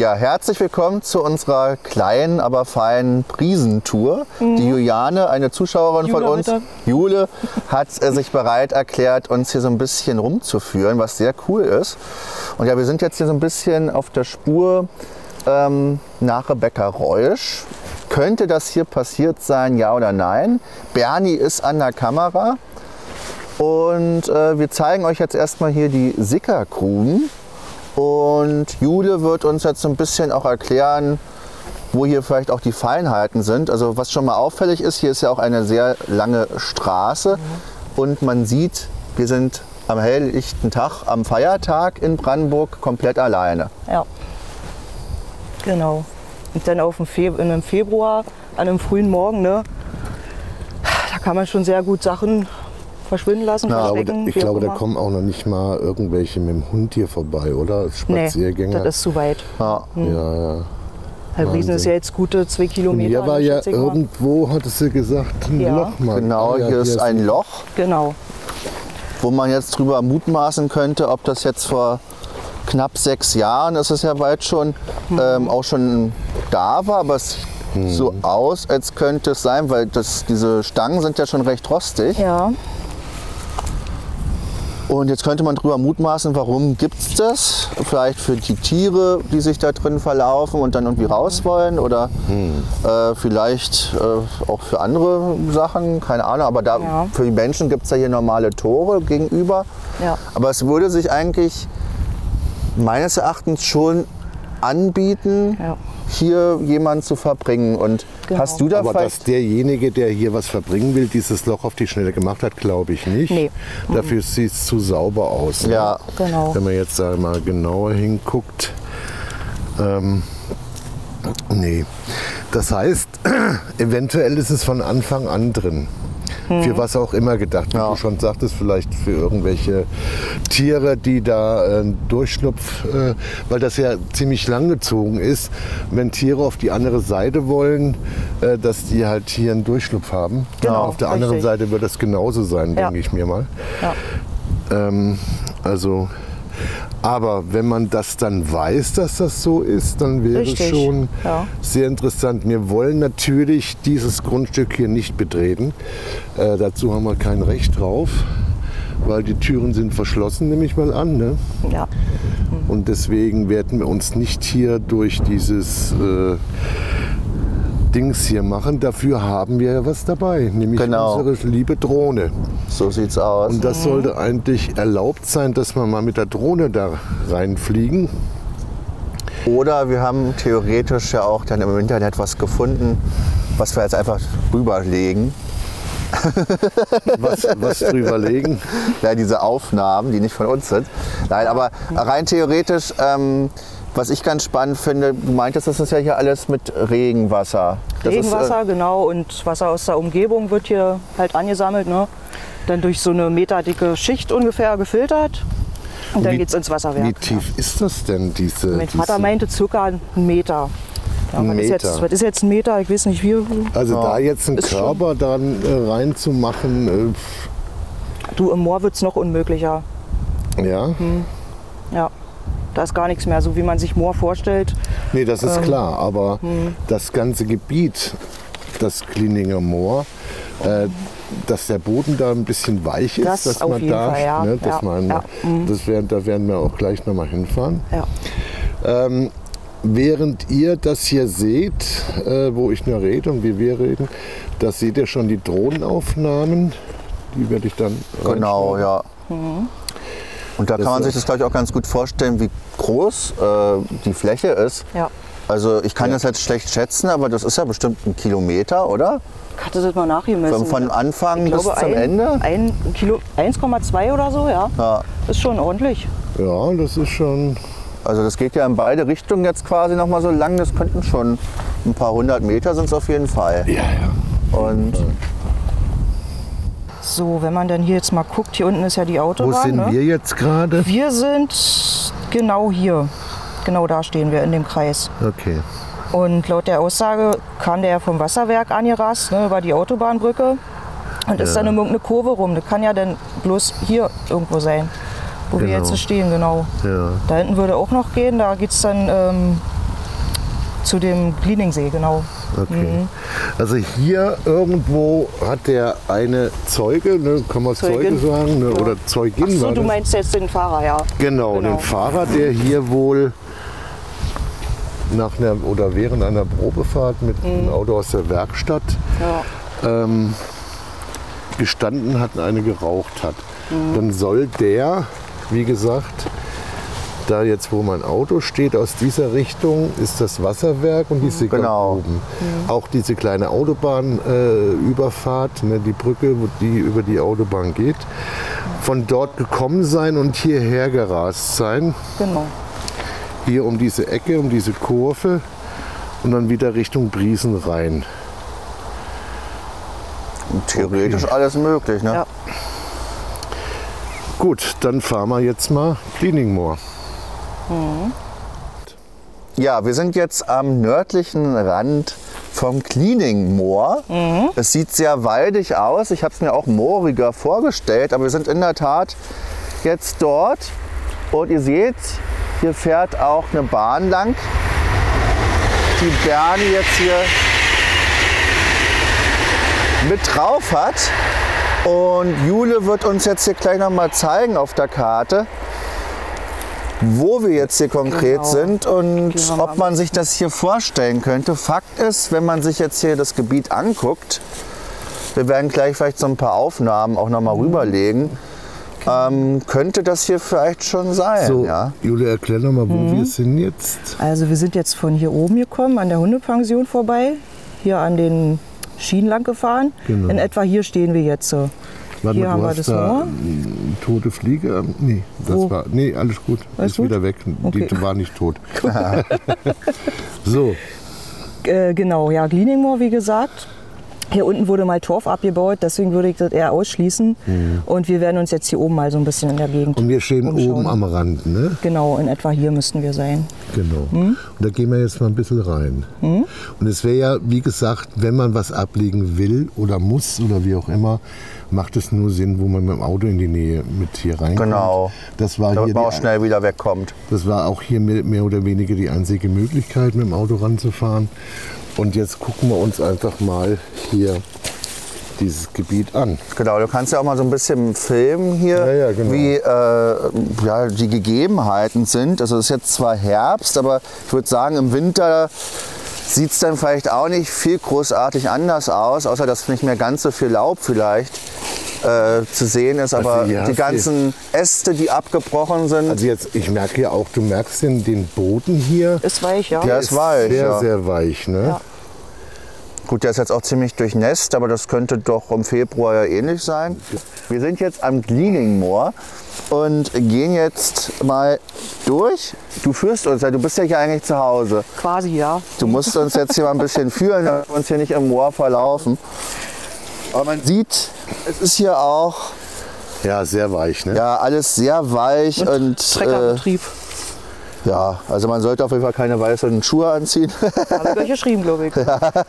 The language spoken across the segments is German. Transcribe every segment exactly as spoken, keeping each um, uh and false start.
Ja, herzlich willkommen zu unserer kleinen, aber feinen Priesentour. Mhm. Die Juliane, eine Zuschauerin Jule, von uns, bitte. Jule, hat äh, sich bereit erklärt, uns hier so ein bisschen rumzuführen, was sehr cool ist. Und ja, wir sind jetzt hier so ein bisschen auf der Spur ähm, nach Rebecca Reusch. Könnte das hier passiert sein, ja oder nein? Bernie ist an der Kamera. Und äh, wir zeigen euch jetzt erstmal hier die Sickergruben. Und Jule wird uns jetzt so ein bisschen auch erklären, wo hier vielleicht auch die Feinheiten sind. Also was schon mal auffällig ist, hier ist ja auch eine sehr lange Straße. Mhm. Und man sieht, wir sind am helllichten Tag, am Feiertag in Brandenburg komplett alleine. Ja, genau. Und dann auf dem Fe in einem Februar, an einem frühen Morgen, ne, da kann man schon sehr gut Sachen verschwinden lassen, Na, verstecken. Aber ich glaube, da kommen auch noch nicht mal irgendwelche mit dem Hund hier vorbei, oder? Spaziergänger. Nee, das ist zu weit. Ja, hm. ja, ja. Halbriesen ist ja jetzt gute zwei Kilometer. Und hier war ja irgendwo, hatte sie gesagt, ein ja. Loch. Mal. Genau, hier, hier ist ein Loch. Genau. Wo man jetzt drüber mutmaßen könnte, ob das jetzt vor knapp sechs Jahren, das ist ja bald schon, mhm. ähm, auch schon da war, aber es sieht mhm. so aus, als könnte es sein, weil das, diese Stangen sind ja schon recht rostig. Ja. Und jetzt könnte man drüber mutmaßen, warum gibt es das? Vielleicht für die Tiere, die sich da drin verlaufen und dann irgendwie raus wollen, oder hm. äh, vielleicht äh, auch für andere Sachen, keine Ahnung. Aber da, ja. für die Menschen gibt es ja hier normale Tore gegenüber. Ja. Aber es würde sich eigentlich meines Erachtens schon anbieten, ja. hier jemanden zu verbringen. Und genau. hast du da Aber dass derjenige, der hier was verbringen will, dieses Loch auf die Schnelle gemacht hat, glaube ich nicht. Nee. Dafür mhm. sieht es zu sauber aus. Ja, ne? genau. Wenn man jetzt da mal genauer hinguckt. Ähm, nee. Das heißt, eventuell ist es von Anfang an drin. Hm. Für was auch immer gedacht, wie ja. du schon sagtest, vielleicht für irgendwelche Tiere, die da äh, Durchschlupf, äh, weil das ja ziemlich lang gezogen ist, wenn Tiere auf die andere Seite wollen, äh, dass die halt hier einen Durchschlupf haben. Genau, auf der richtig. anderen Seite wird das genauso sein, ja. denke ich mir mal. Ja. Ähm, also, aber wenn man das dann weiß, dass das so ist, dann wäre es schon ja. sehr interessant. Wir wollen natürlich dieses Grundstück hier nicht betreten. Äh, dazu haben wir kein Recht drauf, weil die Türen sind verschlossen, nehme ich mal an. Ne? Ja. Mhm. Und deswegen werden wir uns nicht hier durch dieses äh, Dings hier machen. Dafür haben wir ja was dabei, nämlich genau. unsere liebe Drohne. So sieht's aus. Und das sollte eigentlich erlaubt sein, dass wir mal mit der Drohne da reinfliegen. Oder wir haben theoretisch ja auch dann im Internet was gefunden, was wir jetzt einfach rüberlegen. Was, was drüberlegen? Ja, diese Aufnahmen, die nicht von uns sind. Nein, aber rein theoretisch, ähm, was ich ganz spannend finde, du meintest, das ist ja hier alles mit Regenwasser. Das Regenwasser, ist, äh, genau, und Wasser aus der Umgebung wird hier halt angesammelt, ne? Dann durch so eine meterdicke Schicht ungefähr gefiltert und dann geht es ins Wasserwerk. Wie tief ja. ist das denn, diese? Mein Vater diese meinte circa einen Meter. Ja, ein was, Meter. ist jetzt, was ist jetzt ein Meter? Ich weiß nicht wie. Also ja. da jetzt einen ist Körper dann äh, reinzumachen. Äh, du, im Moor wird es noch unmöglicher. Ja? Hm. Ja. Da ist gar nichts mehr, so wie man sich Moor vorstellt. Nee, das ist ähm, klar, aber hm. das ganze Gebiet, das Klininger Moor, äh, dass der Boden da ein bisschen weich ist, das dass auf man jeden da, Fall, ja. ne, dass ja. man, ja. das werden, da werden wir auch gleich nochmal hinfahren. Ja. Ähm, während ihr das hier seht, äh, wo ich nur rede und wie wir reden, da seht ihr schon die Drohnenaufnahmen, die werde ich dann Genau, ja. Mhm. Und da das kann man sich das, glaube ich, auch ganz gut vorstellen, wie groß äh, die Fläche ist. Ja. Also ich kann ja. das jetzt schlecht schätzen, aber das ist ja bestimmt ein Kilometer, oder? Ich hatte das mal nachgemessen. Von, von Anfang ich bis glaube, zum ein, Ende? Ein Kilo, eins Komma zwei oder so, ja. ja. Ist schon ordentlich. Ja, das ist schon... Also das geht ja in beide Richtungen jetzt quasi noch mal so lang. Das könnten schon ein paar hundert Meter sind es auf jeden Fall. Ja, ja. Und so, wenn man dann hier jetzt mal guckt, hier unten ist ja die Autobahn. Wo sind ne? wir jetzt gerade? Wir sind genau hier. Genau da stehen wir in dem Kreis. Okay. Und laut der Aussage kam der ja vom Wasserwerk angerast, ne, über die Autobahnbrücke. Und Ja. ist dann um irgendeine Kurve rum. Das kann ja dann bloß hier irgendwo sein, wo wir Genau. jetzt stehen, genau. Ja. Da hinten würde auch noch gehen, da geht es dann ähm, Zu dem Gliningsee, genau. Okay. Mhm. Also hier irgendwo hat der eine Zeuge, ne, kann man Zeuge Zeugin. sagen, ne, Ja. oder Zeugin. Ach so, war du das? meinst jetzt den Fahrer, ja. Genau, Genau. den Fahrer, der hier wohl nach einer oder während einer Probefahrt mit einem Auto aus der Werkstatt Ja. ähm, gestanden hat und eine geraucht hat. Dann soll der, wie gesagt, da jetzt, wo mein Auto steht, aus dieser Richtung ist das Wasserwerk und die Sickert Genau. oben. Auch diese kleine Autobahnüberfahrt, äh, ne, die Brücke, wo die über die Autobahn geht, von dort gekommen sein und hierher gerast sein. Genau. Hier um diese Ecke, um diese Kurve und dann wieder Richtung Briesen rein. Theoretisch alles möglich, ne? Ja. Gut, dann fahren wir jetzt mal Cleaning-Moor. Ja, wir sind jetzt am nördlichen Rand vom Cleaning-Moor. Es sieht sehr waldig aus. Ich habe es mir auch mooriger vorgestellt, aber wir sind in der Tat jetzt dort. Und ihr seht, hier fährt auch eine Bahn lang, die Bernie jetzt hier mit drauf hat. Und Jule wird uns jetzt hier gleich noch mal zeigen auf der Karte, wo wir jetzt hier konkret Genau. sind und Gehen wir mal ob man sich das hier vorstellen könnte. Fakt ist, wenn man sich jetzt hier das Gebiet anguckt, wir werden gleich vielleicht so ein paar Aufnahmen auch noch mal rüberlegen, ähm, könnte das hier vielleicht schon sein. So, Ja? Julia, erklär noch mal, wo wir sind jetzt. Also wir sind jetzt von hier oben gekommen, an der Hundepension vorbei, hier an den Schienen lang gefahren. Genau. In etwa hier stehen wir jetzt. So. Warte Hier mal, haben du wir hast das da Moor. eine tote Fliege? Ähm, Nee, das Wo? war. Nee, alles gut. Alles ist gut? wieder weg. Okay. Die war nicht tot. So, Äh, genau, ja, Glieningmoor, wie gesagt. Hier unten wurde mal Torf abgebaut, deswegen würde ich das eher ausschließen. Und wir werden uns jetzt hier oben mal so ein bisschen in der Gegend und wir stehen umschauen. oben am Rand, ne? Genau, in etwa hier müssten wir sein. Genau. Und da gehen wir jetzt mal ein bisschen rein. Und es wäre ja, wie gesagt, wenn man was ablegen will oder muss oder wie auch immer, macht es nur Sinn, wo man mit dem Auto in die Nähe mit hier reinkommt. Genau. Das war, hier Damit man auch die, schnell wieder wegkommt. das war auch hier mehr mehr oder weniger die einzige Möglichkeit, mit dem Auto ranzufahren. Und jetzt gucken wir uns einfach mal hier dieses Gebiet an. Genau, du kannst ja auch mal so ein bisschen filmen hier, Ja, ja, genau. wie äh, ja, die Gegebenheiten sind. Also es ist jetzt zwar Herbst, aber ich würde sagen, im Winter sieht es dann vielleicht auch nicht viel großartig anders aus, außer dass nicht mehr ganz so viel Laub vielleicht äh, zu sehen ist. Aber Also hier die hast du- ganzen Äste, die abgebrochen sind, Also jetzt, ich merke ja auch, du merkst den, den Boden hier. Ist weich, ja. Der ist weich, sehr, ja. sehr weich. Ne? Ja. gut, der ist jetzt auch ziemlich durchnässt, aber das könnte doch im Februar ja ähnlich sein. Wir sind jetzt am Glieningmoor und gehen jetzt mal durch. Du führst uns ja, du bist ja hier eigentlich zu Hause. Quasi, ja. Du musst uns jetzt hier mal ein bisschen führen, damit wir uns hier nicht im Moor verlaufen. Aber man sieht, es ist hier auch Ja, sehr weich. Ne? ja, alles sehr weich und, Und äh, Treckerbetrieb. ja, also man sollte auf jeden Fall keine weißen Schuhe anziehen. Habe ich euch geschrieben, glaube ich.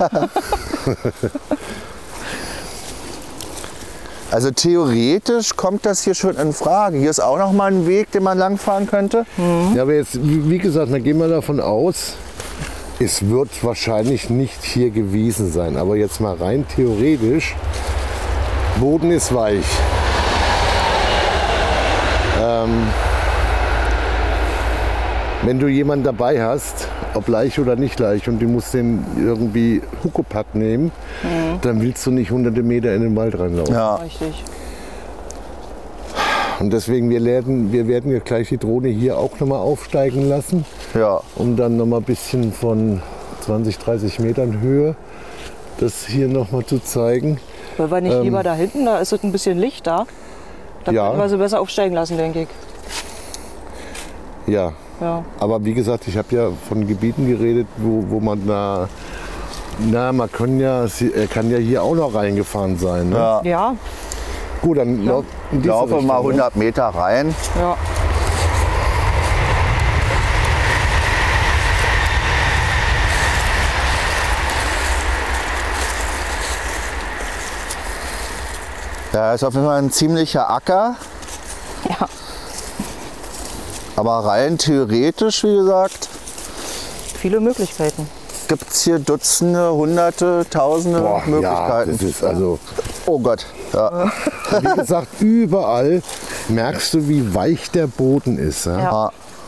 Also theoretisch kommt das hier schon in Frage. Hier ist auch noch mal ein Weg, den man langfahren könnte. Ja, aber jetzt, wie wie gesagt, dann gehen wir davon aus, es wird wahrscheinlich nicht hier gewesen sein. Aber jetzt mal rein theoretisch, Boden ist weich. Ähm, wenn du jemanden dabei hast, ob leicht oder nicht leicht, und du musst den irgendwie Huckepack nehmen, dann willst du nicht hunderte Meter in den Wald reinlaufen. Ja. Richtig. Und deswegen, wir werden, wir werden jetzt gleich die Drohne hier auch nochmal aufsteigen lassen, Ja. um dann nochmal ein bisschen von zwanzig, dreißig Metern Höhe das hier nochmal zu zeigen. Wollen wir nicht Ähm, lieber da hinten, da ist es ein bisschen Licht da. Da Ja. können wir sie besser aufsteigen lassen, denke ich. Ja, Ja. aber wie gesagt, ich habe ja von Gebieten geredet, wo, wo man da, na, man kann ja, er kann ja hier auch noch reingefahren sein. Ne? Ja. Ja, Gut, dann lauf in diese Laufe Richtung, mal ne? hundert Meter rein. ja. Ja, ist auf jeden Fall ein ziemlicher Acker. Ja. Aber rein theoretisch, wie gesagt, Viele Möglichkeiten. gibt es hier Dutzende, Hunderte, Tausende Boah, Möglichkeiten. Ja, das ist also, Oh Gott. Ja. wie gesagt, überall merkst du, wie weich der Boden ist. Ja? Ja.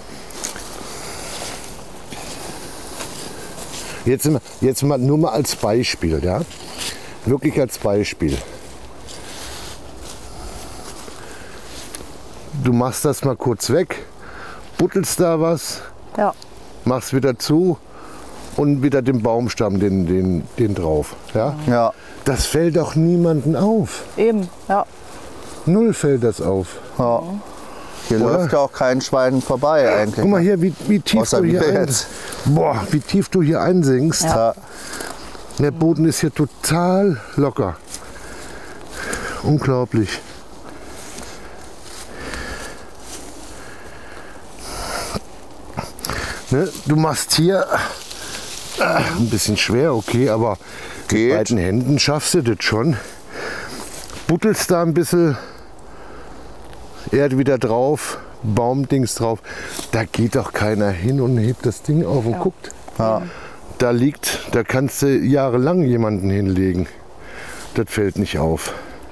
Jetzt, mal- jetzt mal, nur mal als Beispiel, ja? Wirklich als Beispiel. Du machst das mal kurz weg, buttelst da was, Ja. machst wieder zu und wieder den Baumstamm, den, den, den drauf. Ja? Ja. Das fällt doch niemanden auf. Eben, ja. Null fällt das auf. Ja. Hier Oder? läuft ja auch kein Schwein vorbei eigentlich. Guck mal hier, wie, wie, tief, Außer du hier wir ein, jetzt. boah, wie tief du hier einsinkst. Ja. Der Boden ist hier total locker. Unglaublich. Ne, du machst hier äh, ein bisschen schwer, okay, aber Geht. mit beiden Händen schaffst du das schon. Buttelst da ein bisschen Erde wieder drauf, Baumdings drauf. Da geht doch keiner hin und hebt das Ding auf und Ja. guckt. Ja. Da liegt, da kannst du jahrelang jemanden hinlegen. Das fällt nicht auf.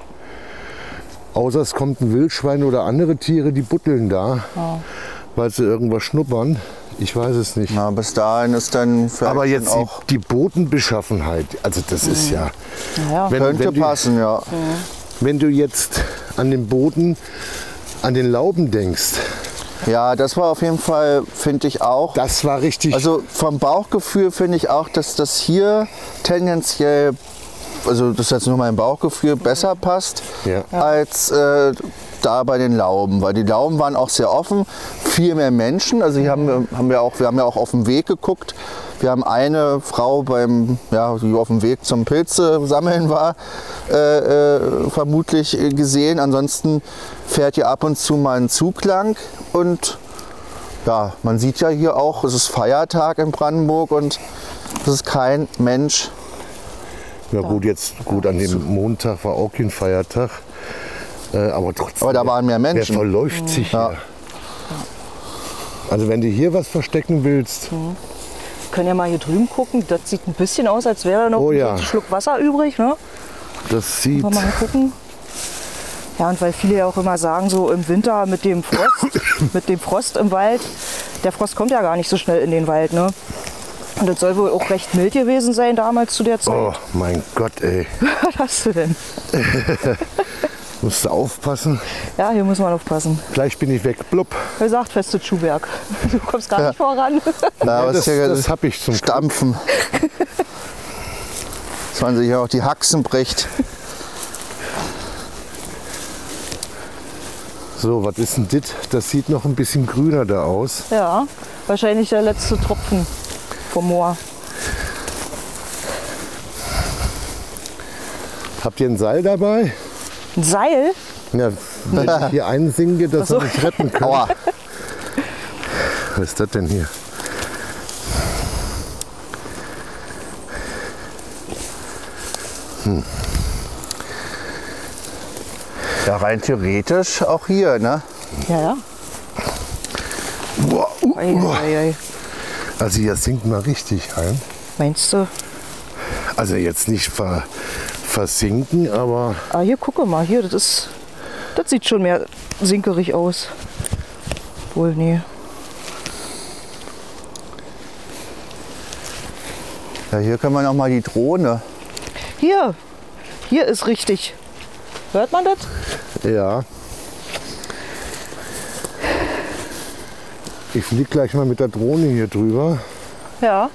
Außer es kommt ein Wildschwein oder andere Tiere, die butteln da, Ja. weil sie irgendwas schnuppern. Ich weiß es nicht. Na, bis dahin ist dann vielleicht Aber jetzt dann die, auch die Bodenbeschaffenheit, also das ist ja... Ja. Wenn, könnte wenn, du, passen, ja. wenn du jetzt an den Boden, an den Lauben denkst, Ja, das war auf jeden Fall, finde ich auch. das war richtig... Also vom Bauchgefühl finde ich auch, dass das hier tendenziell, also das ist jetzt nur mein Bauchgefühl, besser passt Ja. als äh, da bei den Lauben. Weil die Lauben waren auch sehr offen, viel mehr Menschen. Also hier haben wir, haben wir, auch, wir haben ja auch auf dem Weg geguckt. Wir haben eine Frau, beim, ja, die auf dem Weg zum Pilze sammeln war, äh, äh, vermutlich äh, gesehen. Ansonsten fährt hier ab und zu mal ein Zug lang. Und ja, man sieht ja hier auch, es ist Feiertag in Brandenburg und es ist kein Mensch. Ja gut, jetzt gut, an dem Montag war auch kein Feiertag. Äh, aber trotzdem. Aber da waren mehr Wer Menschen. verläuft sich Ja. hier? Also wenn du hier was verstecken willst, Wir können ja mal hier drüben gucken. Das sieht ein bisschen aus, als wäre da noch Oh ja. ein Schluck Wasser übrig. Ne? das sieht... Wollen wir mal gucken. Ja, und weil viele ja auch immer sagen, so im Winter mit dem Frost, mit dem Frost im Wald, der Frost kommt ja gar nicht so schnell in den Wald. Ne? Und das soll wohl auch recht mild gewesen sein damals zu der Zeit. Oh mein Gott, ey. Was hast du denn? Musst du aufpassen. Ja, hier muss man aufpassen. Gleich bin ich weg. Blub. Wer sagt, festes Schuhwerk. Du kommst gar nicht voran. Na, aber das es ist ja das habe ich zum Glück. Stampfen. Dass man sich auch die Haxen bricht. So, was ist denn das? Das sieht noch ein bisschen grüner da aus. Ja, wahrscheinlich der letzte Tropfen vom Moor. Habt ihr ein Seil dabei? Ein Seil? Ja, wenn ich hier einsinke, dass Ach so. wir mich retten können. Aua. Was ist das denn hier? Ja, rein theoretisch auch hier, ne? Ja, ja. Boah, uh, Ei, ei, ei. also hier sinkt mal richtig ein. Meinst du? Also jetzt nicht ver, versinken, aber Ah, hier, gucke mal. Hier, das ist. Das sieht schon mehr sinkerig aus. Wohl, nee. Ja, hier können wir noch mal die Drohne. Hier. Hier ist richtig. Hört man das? ja. Ich fliege gleich mal mit der Drohne hier drüber. Ja.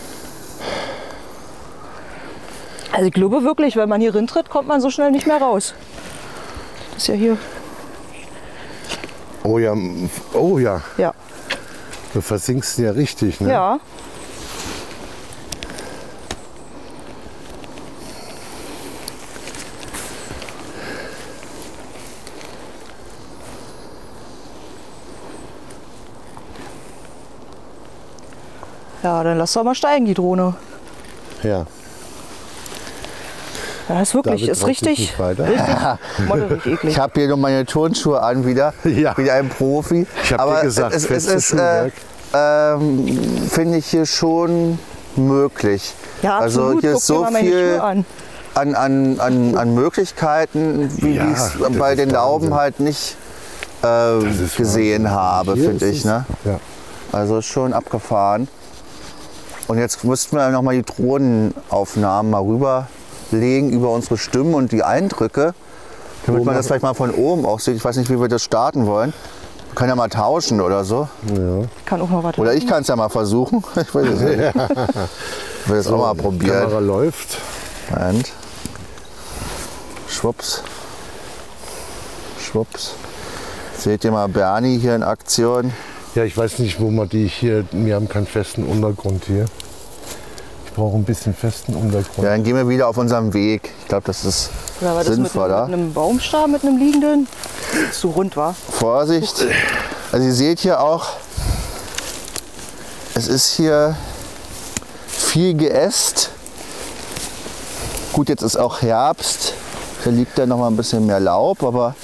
Also ich glaube wirklich, wenn man hier rintritt, kommt man so schnell nicht mehr raus. Das ist ja hier. Oh ja, m- oh ja, Ja. du versinkst ja richtig, ne? Ja. Ja, dann lass doch mal steigen, die Drohne. Ja. Ja, ist wirklich, David ist traut sich richtig, nicht weiter. richtig modderig eklig. Ich habe hier nur meine Turnschuhe an wieder, Ja. wie ein Profi. Ich hab dir Aber gesagt, es, es festes ist, äh, Schuhwerk. ähm, finde ich hier schon möglich. Ja, also absolut. hier Guck ist dir so mal meine viel Schuhe an. an, an, an, an Möglichkeiten, wie Ja, ich es das bei ist den Lauben Wahnsinn. halt nicht äh, ist gesehen Wahnsinn. habe, Hier finde ist ich. es- Ne? Ja. Also schon abgefahren. Und jetzt müssten wir noch mal die Drohnenaufnahmen mal rüberlegen über unsere Stimmen und die Eindrücke, damit man das vielleicht mal von oben auch sieht. Ich weiß nicht, wie wir das starten wollen. Wir können ja mal tauschen oder so. Ja. Kann auch mal was. Oder ich kann es ja mal versuchen. Ich will das, ich will das auch mal Die probieren. Kamera läuft. Moment. Schwupps. Schwupps. Seht ihr mal Bernie hier in Aktion? Ja, ich weiß nicht, wo man die hier. Wir haben keinen festen Untergrund hier. Ich brauche ein bisschen festen Untergrund. Ja, dann gehen wir wieder auf unserem Weg. Ich glaube, das ist Oder war das mit, sinnvoller. mit einem Baumstamm, mit einem liegenden? Zu rund war. Vorsicht. Also ihr seht hier auch, es ist hier viel geäst. Gut, jetzt ist auch Herbst. Da liegt dann noch mal ein bisschen mehr Laub, aber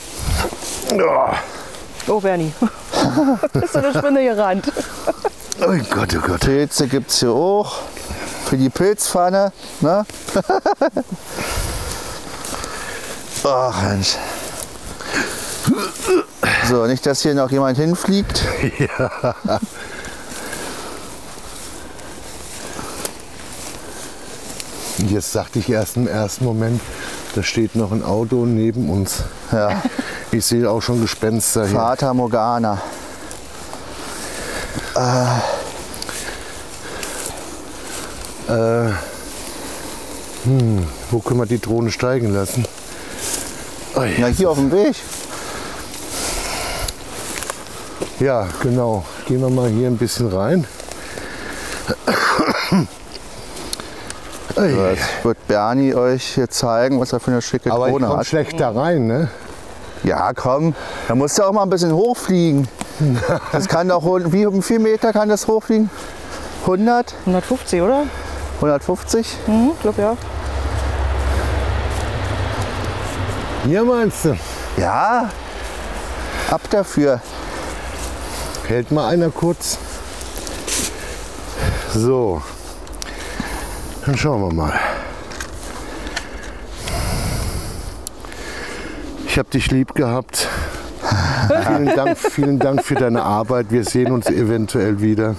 Oh, Bernie. Bist du eine Spinne gerannt? Oh Gott, oh Gott. Pilze gibt es hier auch. Für die Pilzpfanne. Ne? Ach Mensch. So, nicht, dass hier noch jemand hinfliegt. Jetzt dachte ich erst im ersten Moment, da steht noch ein Auto neben uns. Ja. Ich sehe auch schon Gespenster hier. Fata Morgana. Äh, hm, wo können wir die Drohne steigen lassen? Ui. Ja, hier auf dem Weg. Ja, genau. Gehen wir mal hier ein bisschen rein. Ui. So, jetzt wird Bernie euch hier zeigen, was er für eine schicke Aber ich Krone komme hat. schlecht da rein, ne? Ja, komm, da musst du auch mal ein bisschen hochfliegen. Das kann doch, hund- wie wie viel Meter kann das hochfliegen? hundert? hundertfünfzig, oder? hundertfünfzig? Mhm, ich glaube ja. Hier meinst du? Ja, ab dafür. Hält mal einer kurz. So. Dann schauen wir mal. Ich habe dich lieb gehabt. vielen, Dank, vielen Dank für deine Arbeit. Wir sehen uns eventuell wieder.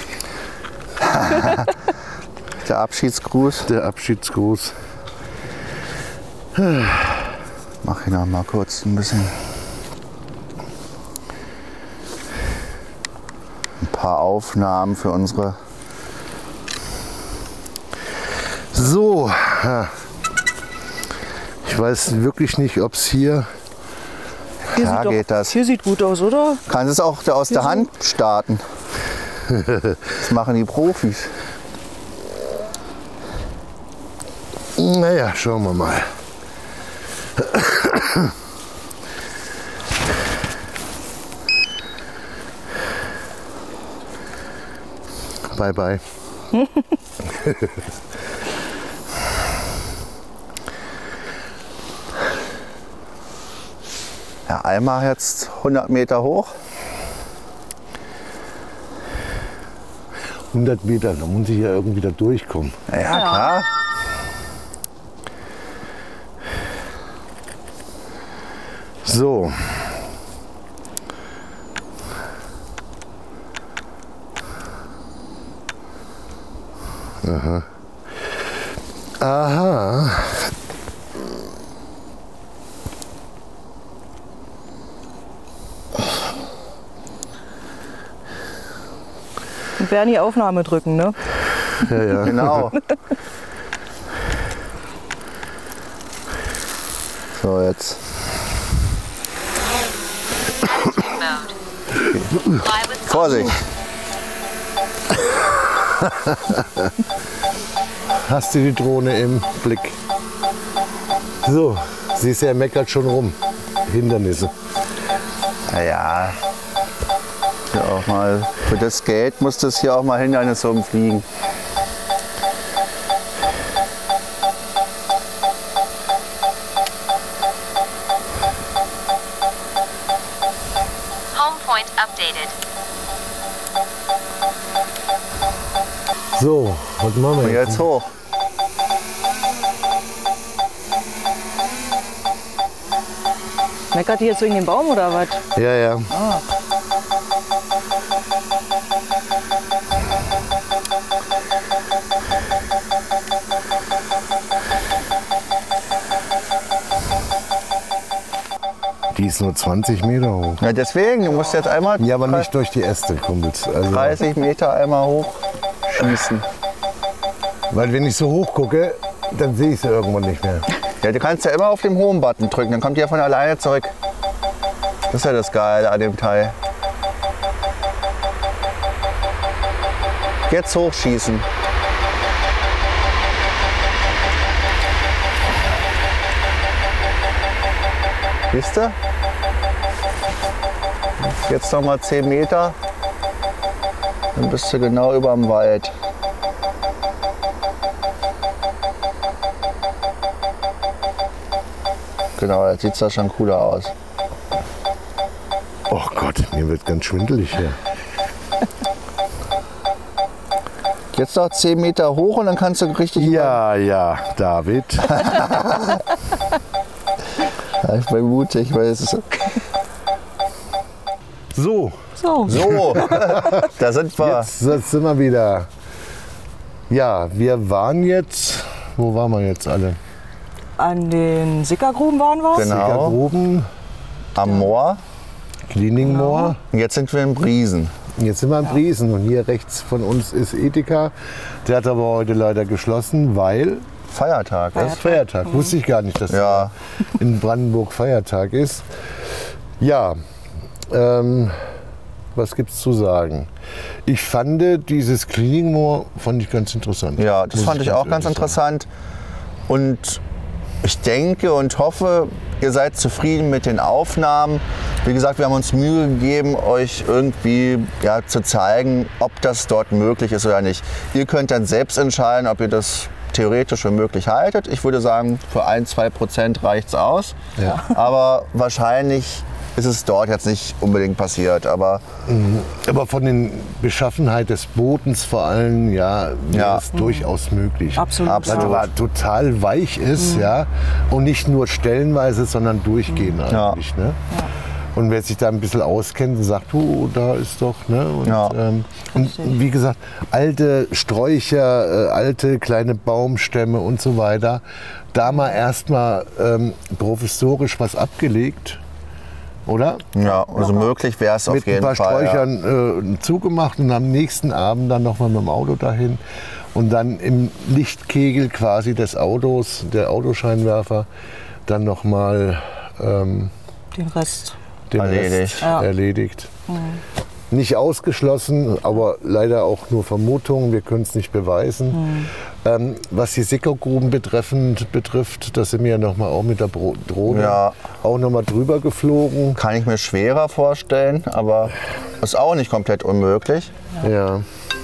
Der Abschiedsgruß. Der Abschiedsgruß. Mach ich noch mal kurz ein bisschen. Ein paar Aufnahmen für unsere. So. ja. Ich weiß wirklich nicht, ob es hier... Hier Klar sieht doch, geht das. Hier sieht gut aus, oder? Kannst es auch aus der so. Hand starten. Das machen die Profis. Naja, schauen wir mal. Bye, bye. Ja, einmal jetzt hundert Meter hoch. hundert Meter, da muss ich ja irgendwie da durchkommen. Ja, ja. Klar. So. Aha. Aha. Und Bernie Aufnahme drücken, ne? Ja, ja. Genau. So, jetzt. Vorsicht. Hast du die Drohne im Blick? So, siehst du, er meckert schon rum. Hindernisse. Naja. Hier auch mal. Für das Geld muss das hier auch mal Hindernisse umfliegen. Home point updated. So, was machen wir Und jetzt? jetzt hoch. Meckert die jetzt wegen dem Baum oder was? Ja, ja. Ah. Die ist nur zwanzig Meter hoch. Ja, deswegen, du musst jetzt einmal Ja, aber nicht durch die Äste, Kumpels. Also, dreißig Meter einmal hoch schießen. weil wenn ich so hoch gucke, dann sehe ich sie irgendwann nicht mehr. Ja, du kannst ja immer auf den Home-Button drücken, dann kommt die ja von alleine zurück. Das ist ja das Geile an dem Teil. Jetzt hochschießen. Siehst du? Jetzt noch mal zehn Meter. Dann bist du genau über dem Wald. Genau, jetzt sieht das schon cooler aus. Oh Gott, mir wird ganz schwindelig hier. Jetzt noch zehn Meter hoch und dann kannst du richtig... Ja, ja, David. Ja, ich bin mutig, weil es ist... So, So. So, da sind wir. jetzt jetzt sind wir wieder. Ja, wir waren jetzt, wo waren wir jetzt alle? An den Sickergruben waren wir. Genau. Sickergruben, Am Moor. Cleaningmoor. Und jetzt sind wir in Briesen. Jetzt sind wir in Briesen und hier rechts von uns ist Edeka. Der hat aber heute leider geschlossen, weil Feiertag es ist. Feiertag. Wusste ich gar nicht, dass Ja. in Brandenburg Feiertag ist. Ja, ähm, was gibt's zu sagen? Ich fand dieses Cleaningmoor fand ich ganz interessant. Ja, das Muss fand ich auch ganz ehrlich interessant. Und ich denke und hoffe, ihr seid zufrieden mit den Aufnahmen. Wie gesagt, wir haben uns Mühe gegeben, euch irgendwie ja, zu zeigen, ob das dort möglich ist oder nicht. Ihr könnt dann selbst entscheiden, ob ihr das theoretisch für möglich haltet. Ich würde sagen, für ein, zwei Prozent reicht es aus. Ja. Aber wahrscheinlich ist es dort jetzt nicht unbedingt passiert. Aber Aber von den Beschaffenheit des Bodens vor allem, ja, wäre Ja. es durchaus möglich. Absolut. Absolut. Weil er total weich ist, ja, und nicht nur stellenweise, sondern durchgehend Ja. eigentlich. Ne? Und wer sich da ein bisschen auskennt und sagt, oh, da ist doch, ne? Und, Ja. ähm, und wie gesagt, alte Sträucher, äh, alte kleine Baumstämme und so weiter, da mal erstmal ähm, provisorisch was abgelegt, oder? ja, also möglich wäre es auf Mit ein jeden paar Fall. Ja. Sträuchern äh, zugemacht und am nächsten Abend dann nochmal mit dem Auto dahin und dann im Lichtkegel quasi des Autos, der Autoscheinwerfer, dann nochmal ähm, Den Rest. den Erledigt. Rest Ja. erledigt. Nicht ausgeschlossen, aber leider auch nur Vermutungen, wir können es nicht beweisen. Ähm, was die Sickergruben betreffend betrifft, da sind wir ja nochmal auch mit der Bro- Drohne Ja. auch nochmal drüber geflogen. Kann ich mir schwerer vorstellen, aber ist auch nicht komplett unmöglich. Ja,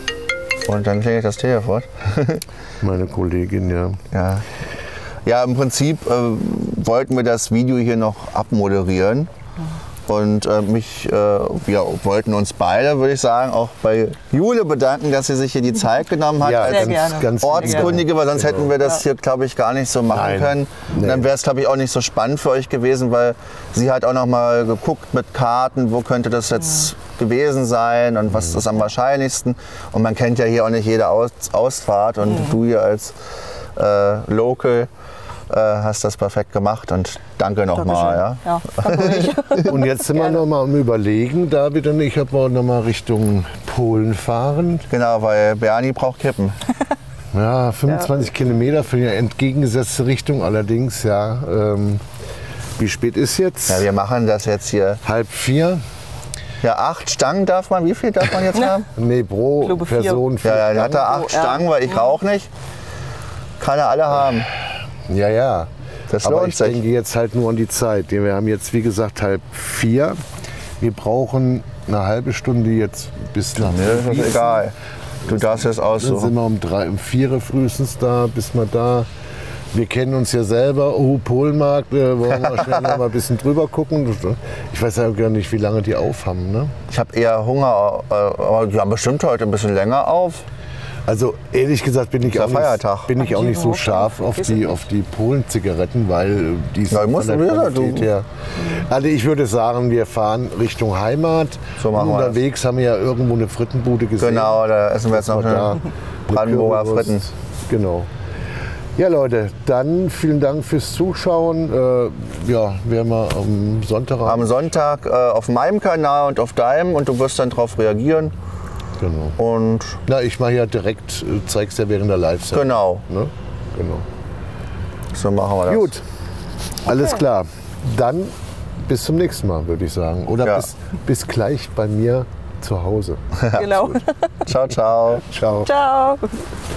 Und dann klingelt das Telefon. meine Kollegin, ja. Ja, ja im Prinzip äh, wollten wir das Video hier noch abmoderieren. Und äh, mich, äh, wir wollten uns beide, würde ich sagen, auch bei Jule bedanken, dass sie sich hier die Zeit genommen hat Ja, als Sehr gerne. ganz Ortskundige, weil sonst hätten wir das hier, glaube ich, gar nicht so machen Nein. können. Und Nee. dann wäre es, glaube ich, auch nicht so spannend für euch gewesen, weil sie hat auch noch mal geguckt mit Karten, wo könnte das jetzt gewesen sein und was ist am wahrscheinlichsten. Und man kennt ja hier auch nicht jede Aus Ausfahrt und du hier als äh, Local äh, hast das perfekt gemacht und danke nochmal. Ja. Ja, danke. Und jetzt sind wir noch mal am Überlegen, David und ich, ob wir noch mal Richtung Polen fahren. Genau, weil Bernie braucht Kippen. Ja, fünfundzwanzig Kilometer für die entgegengesetzte Richtung allerdings, ja. Ähm, wie spät ist jetzt? Ja, wir machen das jetzt hier. Halb vier? Ja, acht Stangen darf man, wie viel darf man jetzt haben? Nee, pro glaube, vier. Person. Ja, ja, vier dann hat er acht ja. Stangen, weil ich rauche nicht. Kann er alle haben. Ja, ja. Das Aber lohnt ich sich. denke jetzt halt nur an die Zeit. Wir haben jetzt, wie gesagt, halb vier. Wir brauchen eine halbe Stunde jetzt bis nach Mir ist das Wiesen. egal. Du darfst es Dann sind aussuchen. wir um drei, um vier frühestens da, bis wir da. Wir kennen uns ja selber. Oh, Polenmarkt, äh, wollen wir schnell noch mal ein bisschen drüber gucken. Ich weiß ja gar nicht, wie lange die aufhaben. Ne? Ich habe eher Hunger, äh, aber die haben bestimmt heute ein bisschen länger auf. Also ehrlich gesagt bin ich, auch Feiertag. nicht, bin ich auch nicht so scharf auf die, auf die Polen-Zigaretten, weil die sind Ja, muss von der wieder, Qualität du. her. Also ich würde sagen, wir fahren Richtung Heimat. So machen wir Unterwegs haben wir ja irgendwo eine Frittenbude gesehen. Genau, da essen wir jetzt noch Da eine Brandenburger Currywurst. Fritten. Genau. Ja Leute, dann vielen Dank fürs Zuschauen. Äh, ja, werden wir am Sonntag Am Sonntag äh, auf meinem Kanal und auf deinem und du wirst dann darauf reagieren. Genau. Und Na, ich mache ja direkt, äh, zeig's ja während der Live-Sendung. genau, Ne? Genau. so machen wir das. Gut, alles klar. Dann bis zum nächsten Mal, würde ich sagen. Oder Ja. bis, bis gleich bei mir zu Hause. Genau. Ciao, ciao. Ciao. Ciao.